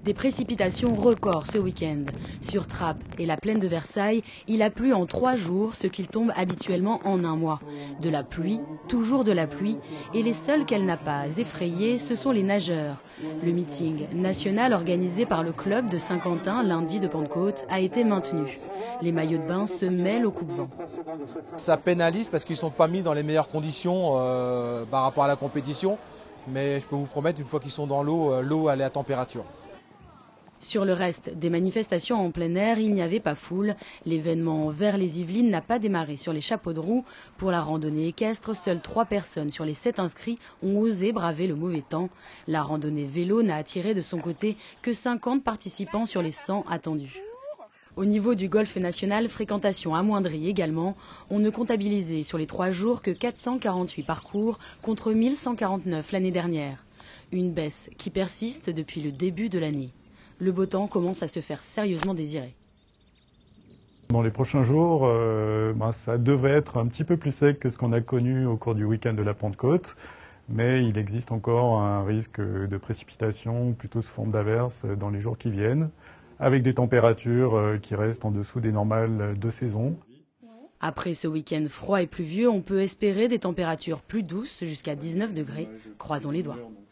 Des précipitations records ce week-end. Sur Trappes et la plaine de Versailles, il a plu en 3 jours, ce qu'il tombe habituellement en un mois. De la pluie, toujours de la pluie, et les seuls qu'elle n'a pas effrayés, ce sont les nageurs. Le meeting national organisé par le club de Saint-Quentin lundi de Pentecôte a été maintenu. Les maillots de bain se mêlent au coupe-vent. Ça pénalise parce qu'ils ne sont pas mis dans les meilleures conditions par rapport à la compétition. Mais je peux vous promettre, une fois qu'ils sont dans l'eau, l'eau elle est à température. Sur le reste des manifestations en plein air, il n'y avait pas foule. L'événement vers les Yvelines n'a pas démarré sur les chapeaux de roue. Pour la randonnée équestre, seules 3 personnes sur les 7 inscrits ont osé braver le mauvais temps. La randonnée vélo n'a attiré de son côté que 50 participants sur les 100 attendus. Au niveau du golf national, fréquentation amoindrie également. On ne comptabilisait sur les 3 jours que 448 parcours contre 1149 l'année dernière. Une baisse qui persiste depuis le début de l'année. Le beau temps commence à se faire sérieusement désirer. Dans les prochains jours, ça devrait être un petit peu plus sec que ce qu'on a connu au cours du week-end de la Pentecôte, mais il existe encore un risque de précipitation, plutôt sous forme d'averses, dans les jours qui viennent, avec des températures qui restent en dessous des normales de saison. Après ce week-end froid et pluvieux, on peut espérer des températures plus douces jusqu'à 19 degrés. Croisons les doigts.